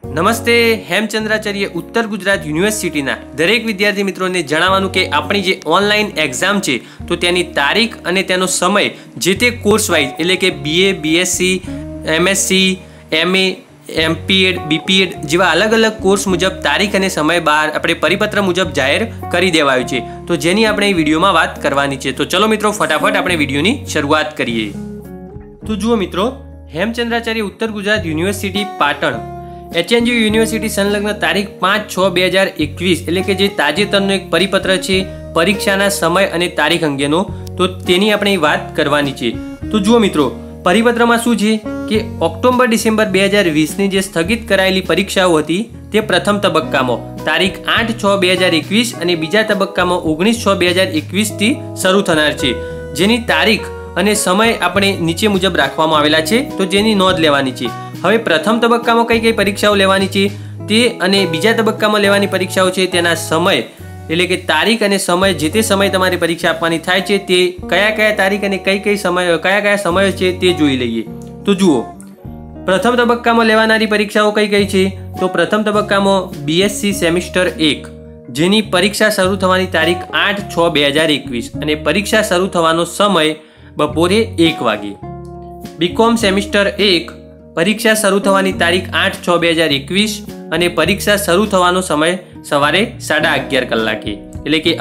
નમસ્તે હેમચંદ્રાચાર્ય ઉત્તર ગુજરાત યુનિવર્સિટીના દરેક વિદ્યાર્થી મિત્રોને જણાવવાનું કે આપણી જે ઓનલાઈન એક્ઝામ છે તો તેની તારીખ અને તેનો સમય જે તે કોર્સ વાઇઝ એટલે કે BA BSc MSc MA MPEd BPEd જેવા અલગ અલગ કોર્સ મુજબ તારીખ અને સમય બહાર આપણે પરિપત્ર મુજબ જાહેર કરી દેવાયું છે, તો જેની આપણે વિડીયોમાં વાત કરવાની છે। તો ચલો મિત્રો ફટાફટ આપણે વિડીયોની શરૂઆત કરીએ। તો જુઓ મિત્રો, Hemchandracharya Uttar Gujarat university Patan HNGU university સંલગ્ન તારીખ 5/6/2021 એટલે કે જે તાજેતરનો એક પરિપત્ર છે પરીક્ષાના સમય અને તારીખ અંગેનો, તો તેની આપણે વાત કરવાની છે। તો જુઓ મિત્રો, પરિપત્રમાં શું છે કે ઓક્ટોબર-ડિસેમ્બર 2020ની જે સ્થગિત કરાયેલી પરીક્ષાઓ હતી તે પ્રથમ તબક્કામાં તારીખ 8/6/2021 અને બીજા તબક્કામાં 19/6/2021થી શરૂ થનાર છે, જેની તારીખ અને સમય આપણે નીચે મુજબ રાખવામાં આવેલા છે, તો જેની નોંધ લેવાની છે। હવે પ્રથમ તબક્કામાં કઈ કઈ પરીક્ષાઓ લેવાની છે તે અને બીજા તબક્કામાં લેવાની પરીક્ષાઓ છે તેના સમય એટલે કે તારીખ અને સમય જે તે સમય તમારી પરીક્ષા આપવાની થાય છે તે કયા કયા તારીખ અને કયા કયા સમય છે તે જોઈ લઈએ। તો જુઓ, પ્રથમ તબક્કામાં લેવાનારી પરીક્ષાઓ કઈ કઈ છે? તો પ્રથમ તબક્કામાં BSc સેમિસ્ટર 1 જેની પરીક્ષા શરૂ થવાની તારીખ 8/6/2021 અને પરીક્ષા શરૂ થવાનો સમય બપોરે 1 વાગે। BCom સેમિસ્ટર 1 પરીક્ષા શરૂ થવાની તારીખ 8/6/2021 અને પરીક્ષા શરૂ થવાનો સમય સવારે 11:30 કલાકે એટલે કે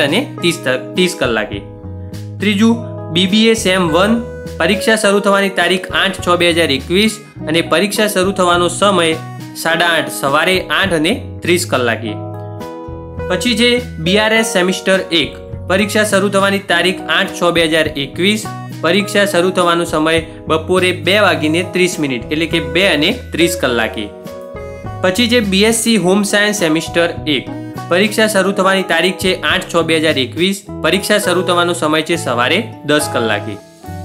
11:30 કલાકે। ત્રીજું, BBA સેમ 1 પરીક્ષા શરૂ થવાની તારીખ 8/6/2021 અને પરીક્ષા શરૂ થવાનો સમય 8:30 સવારે 8:30 કલાકે। પછી છે BRS સેમિસ્ટર 1 પરીક્ષા શરૂ થવાની તારીખ 8/6/2021 પરીક્ષા શરૂ થવાનો સમય બપોરે 2:30 એટલે કે 2:30 કલાકે। પછી જે BSc હોમ સાયન્સ સેમિસ્ટર 1 પરીક્ષા શરૂ થવાની તારીખ છે 8/6/2021 પરીક્ષા શરૂ થવાનો સમય છે સવારે 10 કલાકે।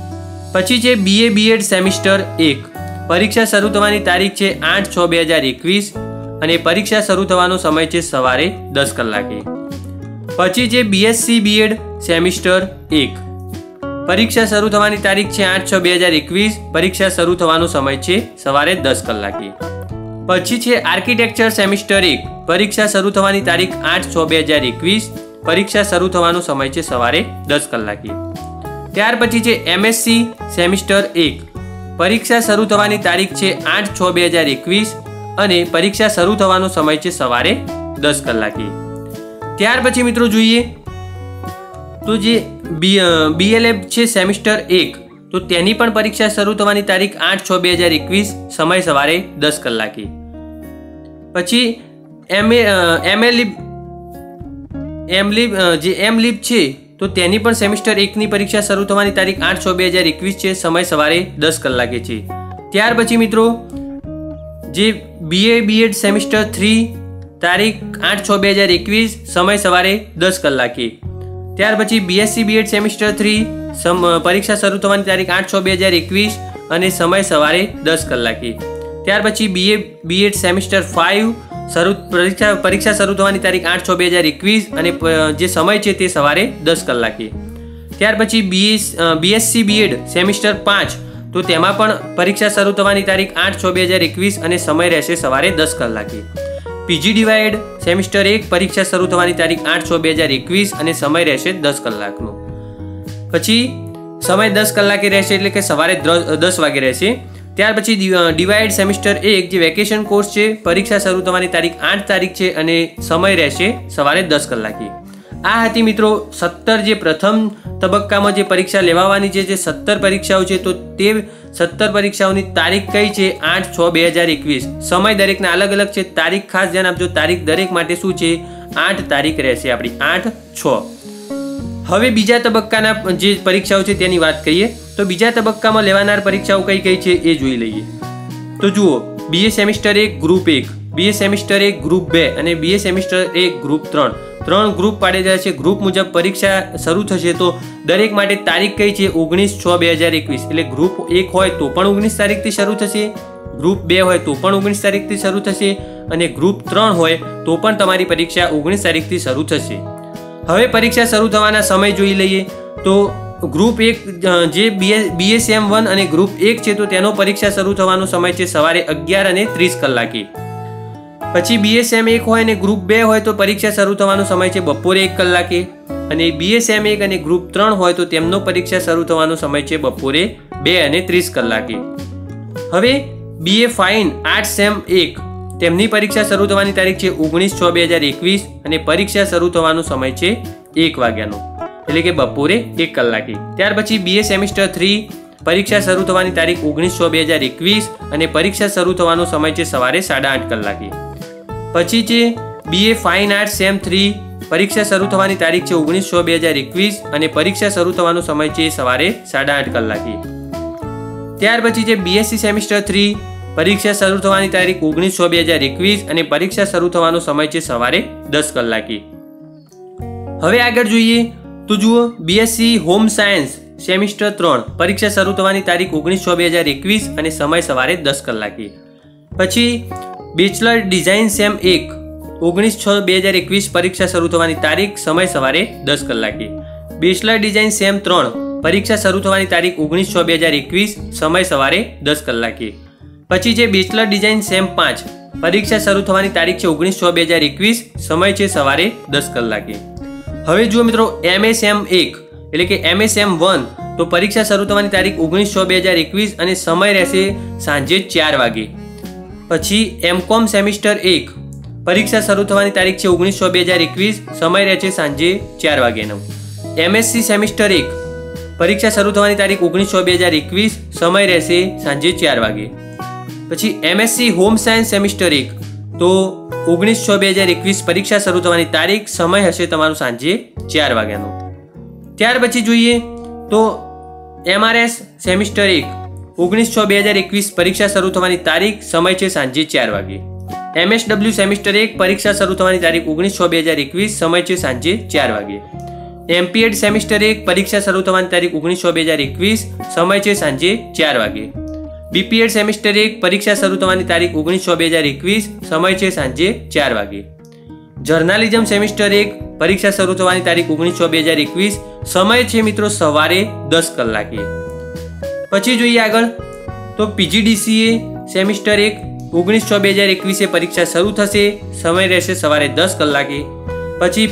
પછી છે BA BEd સેમિસ્ટર 1 પરીક્ષા શરૂ થવાની તારીખ છે 8/6/2021 અને પરીક્ષા શરૂ થવાનો સમય છે સવારે 10 કલાકે। પછી છે BSc BEd સેમિસ્ટર 1 પરીક્ષા શરૂ થવાની તારીખ છે 8/6/2021 પરીક્ષા શરૂ થવાનો સમય છે સવારે 10 કલાકે। પછી છે આર્કિટેક્ચર સેમિસ્ટર 1 પરીક્ષા શરૂ થવાની તારીખ 8/6/2021 પરીક્ષા શરૂ થવાનો સમય છે સવારે 10 કલાકે। ત્યાર પછી છે MSc સેમિસ્ટર 1 પરીક્ષા શરૂ થવાની તારીખ છે 8/6/2021 અને પરીક્ષા શરૂ થવાનો સમય છે સવારે 10 કલાકે। ત્યાર પછી મિત્રો જોઈએ તો જે BLab છે સેમિસ્ટર 1 તો તેની પણ પરીક્ષા શરૂ થવાની તારીખ 8/6/2021 સમય સવારે 10 કલાકે। પછી MLib છે તો તેની પણ સેમિસ્ટર 1ની પરીક્ષા શરૂ થવાની તારીખ 8/6/2021 છે, સમય સવારે 10 કલાકે છે। ત્યાર પછી મિત્રો જે BA BEd સેમિસ્ટર 3 તારીખ 8/6/2021 સમય સવારે 10 કલાકે। ત્યાર પછી BSc BEd સેમિસ્ટર 3 પરીક્ષા શરૂ થવાની તારીખ 8/6/2021 અને સમય સવારે 10 કલાકે। ત્યાર પછી BA BEd સેમિસ્ટર 5 પરીક્ષા શરૂ થવાની તારીખ 8/6/2021 અને જે સમય છે તે સવારે 10 કલાકે। ત્યાર પછી BSc BEd સેમિસ્ટર 5 તો તેમાં પણ પરીક્ષા શરૂ થવાની તારીખ 8/6/2021 અને સમય રહેશે સવારે 10 કલાકે। PGDYEd સેમિસ્ટર 1 પરીક્ષા શરૂ થવાની તારીખ 8/6/2021 અને સમય રહેશે 10 કલાકનો। પછી સમય 10 કલાકે રહેશે એટલે કે સવારે 10 વાગે રહેશે। ત્યાર પછી ડિવાઇડ સેમિસ્ટર 1 જે વેકેશન કોર્સ છે પરીક્ષા શરૂ થવાની તારીખ 8 તારીખ છે અને સમય રહેશે સવારે 10 કલાકે। આ હતી મિત્રો 17 જે પ્રથમ તબક્કામાં જે પરીક્ષા લેવાની છે, જે 17 પરીક્ષાઓ છે તો તે 17 પરીક્ષાઓની તારીખ કઈ છે 8/6/2021 સમય દરેકના અલગ અલગ છે, તારીખ ખાસ ધ્યાન આપજો, તારીખ દરેક માટે શું છે 8 તારીખ રહેશે આપણી 8/6। હવે બીજા તબક્કાના જે પરીક્ષાઓ છે તેની વાત કરીએ તો બીજા તબક્કામાં લેવાનાર પરીક્ષાઓ કઈ કઈ છે એ જોઈ લઈએ। તો જુઓ, BA semester 1 group 1 BA semester 1 group 2 અને BA સેમિસ્ટર 1 ગ્રુપ 3 ગ્રુપ પાડેલા છે। ગ્રુપ મુજબ પરીક્ષા શરૂ થશે તો દરેક માટે તારીખ કઈ છે 19/6/2021 એટલે ગ્રુપ 1 હોય તો પણ 19 તારીખથી શરૂ થશે, ગ્રુપ 2 હોય તો પણ 19 તારીખથી શરૂ થશે અને ગ્રુપ 3 હોય તો પણ તમારી પરીક્ષા 19 તારીખથી શરૂ થશે। હવે પરીક્ષા શરૂ થવાના સમય જોઈ લઈએ તો ગ્રુપ 1 જે BA સેમ 1 અને ગ્રુપ 1 છે તો તેનો પરીક્ષા શરૂ થવાનો સમય છે સવારે 11:30 કલાકે પછી BSM 1 હોય અને ગ્રુપ 2 હોય તો પરીક્ષા શરૂ થવાનો સમય છે બપોરે 1 કલાકે, અને BSM 1 અને ગ્રુપ 3 હોય તો તેમનો પરીક્ષા શરૂ થવાનો સમય છે બપોરે 2:30 કલાકે. હવે BA ફાઇન આર્ટ્સ સેમ 1 તેમની પરીક્ષા શરૂ થવાની તારીખ છે 19/6/2021 અને પરીક્ષા શરૂ થવાનો સમય છે 1 વાગ્યાનો, એટલે કે બપોરે 1 કલાકે. ત્યાર પછી BA સેમિસ્ટર 3 પરીક્ષા શરૂ થવાની તારીખ 19/6/2021 અને પરીક્ષા શરૂ થવાનો સમય છે સવારે 8:30 કલાકે. પછી છે BA ફાઇન આર્ટ્સ સેમ 3 પરીક્ષા શરૂ થવાની તારીખ છે 19/6/2021 અને પરીક્ષા શરૂ થવાનો સમય છે સવારે 8:30 કલાકે. ત્યાર પછી છે BSc સેમિસ્ટર 3 પરીક્ષા શરૂ થવાની તારીખ 19/6/2021 અને પરીક્ષા શરૂ થવાનો સમય છે સવારે 10 કલાકે. હવે આગળ જોઈએ તો જુઓ BSc હોમ સાયન્સ સેમિસ્ટર 3 પરીક્ષા શરૂ થવાની તારીખ 19/6/2021 અને સમય સવારે 10 કલાકે. પછી બેચલર ડિઝાઇન સેમ 1 19/6/2021 પરીક્ષા શરૂ થવાની તારીખ, સમય સવારે 10 કલાકે. બેચલર ડિઝાઇન સેમ 3 પરીક્ષા શરૂ થવાની તારીખ 19/6/2021 સમય સવારે 10 કલાકે. પછી છે બેચલર ડિઝાઇન સેમ 5 પરીક્ષા શરૂ થવાની તારીખ છે 19/6/2021 સમય છે સવારે 10 કલાકે. હવે જુઓ મિત્રો MSM 1 એટલે કે MSM 1 તો પરીક્ષા શરૂ થવાની તારીખ 19/6/2021 અને સમય રહેશે સાંજે 4 વાગે. પછી MCOM સેમિસ્ટર 1 પરીક્ષા શરૂ થવાની તારીખ છે 19/6/2021 સમય રહેશે સાંજે 4 વાગ્યાનો. MSc સેમિસ્ટર 1 પરીક્ષા શરૂ થવાની તારીખ 19/6/2021 સમય રહેશે સાંજે 4 વાગે. પછી MSc હોમ સાયન્સ સેમિસ્ટર 1 તો 19/6/2021 પરીક્ષા શરૂ થવાની તારીખ, સમય હશે તમારું સાંજે 4 વાગ્યાનો. ત્યાર પછી જોઈએ તો MRS સેમિસ્ટર 1 19/6/2021 પરીક્ષા શરૂ થવાની તારીખ, સમય છે સાંજે 4 વાગે. MSW સેમિસ્ટર 1 પરીક્ષા શરૂ થવાની તારીખ 19/6/2021 સમય છે સાંજે 4 વાગે. MPED સેમિસ્ટર 1 પરીક્ષા શરૂ થવાની તારીખ 19/6/2021 સમય છે સાંજે 4 વાગે. BPED સેમિસ્ટર 1 પરીક્ષા શરૂ થવાની તારીખ 19/6/2021 સમય છે સાંજે 4 વાગે. જર્નાલિઝમ સેમિસ્ટર 1 પરીક્ષા શરૂ થવાની તારીખ 19/6/2021 સમય છે મિત્રો સવારે 10 કલાકે. પછી જોઈએ આગળ તો PGDCA સેમિસ્ટર 1 19/6/2021 પરીક્ષા શરૂ થશે, સમય રહેશે સવારે 10 કલાકે. પછી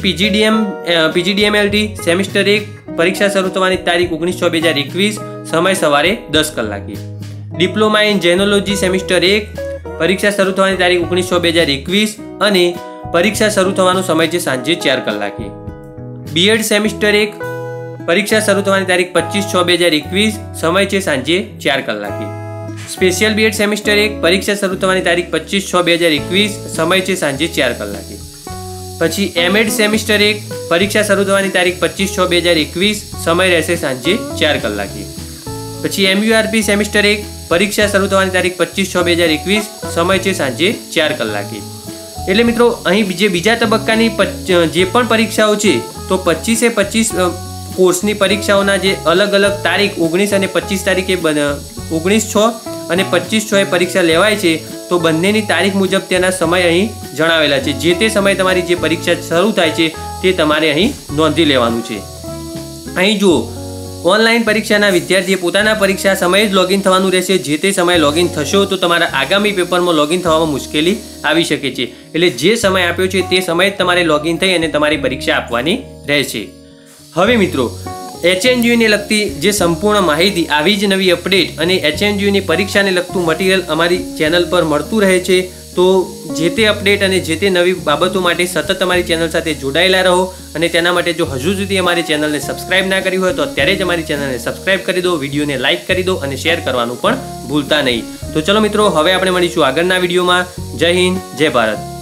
PGDMLT સેમિસ્ટર 1 પરીક્ષા શરૂ થવાની તારીખ 19/6/2021 સમય સવારે 10 કલાકે. ડિપ્લોમા ઇન જેનોલોજી સેમિસ્ટર 1 પરીક્ષા શરૂ થવાની તારીખ 19/6/2021 અને પરીક્ષા શરૂ થવાનો સમય છે સાંજે 4 કલાકે. BEd સેમિસ્ટર 1 પરીક્ષા શરૂ થવાની તારીખ 25/6/2021 સમય છે સાંજે 4 કલાકે. સ્પેશિયલ BEd સેમિસ્ટર 1 પરીક્ષા શરૂ થવાની તારીખ 25/6/2021 સમય છે સાંજે 4 કલાકે. પછી MEd સેમિસ્ટર 1 પરીક્ષા શરૂ થવાની તારીખ 25/6/2021 સમય રહેશે સાંજે 4 કલાકે. પછી MURP સેમિસ્ટર 1 પરીક્ષા શરૂ થવાની તારીખ 25/6/2021 સમય છે સાંજે 4 કલાકે. એટલે મિત્રો અહીં જે બીજા તબક્કાની જે પણ પરીક્ષાઓ છે તો 25 કોર્સની પરીક્ષાઓના જે અલગ અલગ તારીખ 19 અને 25 તારીખે 19/6 અને 25/6 પરીક્ષા લેવાય છે, તો બંનેની તારીખ મુજબ તેના સમય અહીં જણાવેલા છે. જે તે સમયે તમારી જે પરીક્ષા શરૂ થાય છે તે તમારે અહીં નોંધી લેવાનું છે. અહીં જુઓ ઓનલાઈન પરીક્ષાના વિદ્યાર્થીએ પોતાના પરીક્ષા સમયે જ લોગિન થવાનું રહેશે. જે તે સમયે લોગિન થશો તો તમારા આગામી પેપરમાં લોગિન થવામાં મુશ્કેલી આવી શકે છે. એટલે જે સમય આપ્યો છે તે સમયે જ તમારે લોગિન થઈ અને તમારી પરીક્ષા આપવાની રહેશે. હવે મિત્રો HNGUને લગતી જે સંપૂર્ણ માહિતી, આવી જ નવી અપડેટ અને HNGUની પરીક્ષાને લગતું મટીરિયલ અમારી ચેનલ પર મળતું રહે છે. તો જે તે અપડેટ અને જે તે નવી બાબતો માટે સતત અમારી ચેનલ સાથે જોડાયેલા રહો. અને તેના માટે જો હજુ સુધી અમારી ચેનલને સબસ્ક્રાઇબ ના કરી હોય તો અત્યારે જ અમારી ચેનલને સબસ્ક્રાઇબ કરી દો, વિડીયોને લાઇક કરી દો અને શેર કરવાનું પણ ભૂલતા નહીં. તો ચલો મિત્રો, હવે આપણે મળીશું આગળના વિડીયોમાં. જય હિન્દ, જય ભારત.